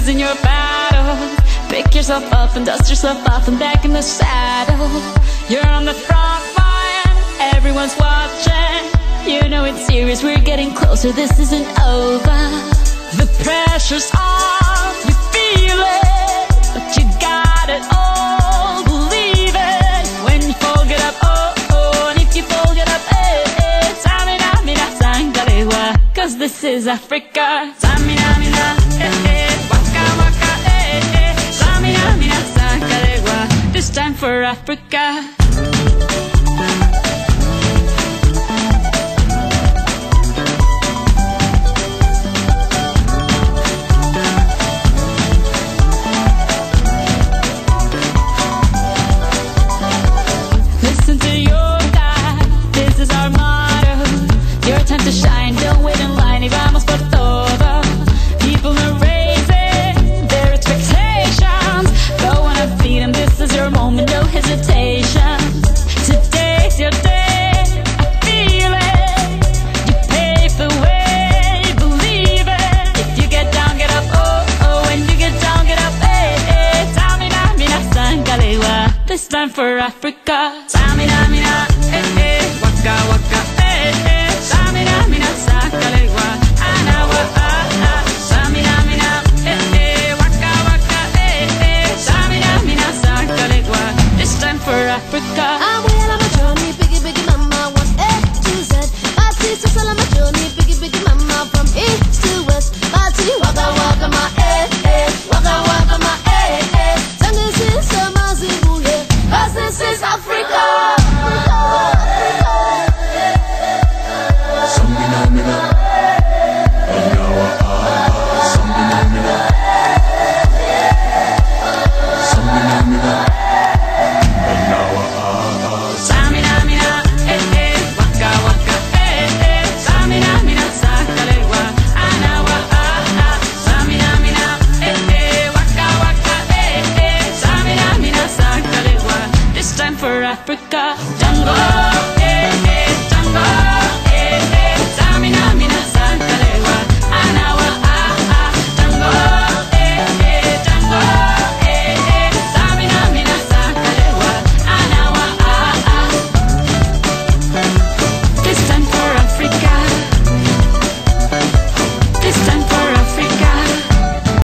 losing your battle. Pick yourself up and dust yourself off and back in the saddle. You're on the front line, everyone's watching. You know it's serious, we're getting closer, this isn't over. The pressure's on, you feel it, but you got it all, believe it. When you fold it up, oh, oh, and if you fold it up, eh, eh, Samina, mina, sangalewa, cause this is Africa. Samina, mina, eh, eh, waka, waka, eh, eh, Samina, mina, sangalewa, this time for Africa. Listen to your God, this is our motto. Your time to shine, don't wait in line, y vamos por todo. People are raising their expectations. Go on and feed them, this is your moment, no hesitation. Today's your day, I feel it. You pave the way, believe it. If you get down, get up, oh, oh. When you get down, get up, eh, eh. Samina, mina, sangalewa, this time for Africa. Samina, mina, eh, eh, waka, waka, eh, eh. Samina, mina, sangalewa, anawa, ah, ah. Samina, mina, eh, eh, waka, waka, eh, eh. Samina, mina, sangalewa, this time for Africa. I'm well on my journey, biggie, biggie mama, 1 A to Z. My sister's all on my journey, biggie, biggie mama, from east to west. My tea, waka, waka, my waka, waka, my Song this is a Mazibu, yeah, 'cause this is Africa. Samina, mina, anawa, ah, samina, mina, samina, mina, anawa, ah. Samina, mina, eh, eh, waka, waka, eh, eh. Samina, mina, sangalewa, anawa, ah, ah. Samina, mina, eh, eh, waka, waka, eh, eh. Samina, mina, sangalewa, this time for Africa. Jungle.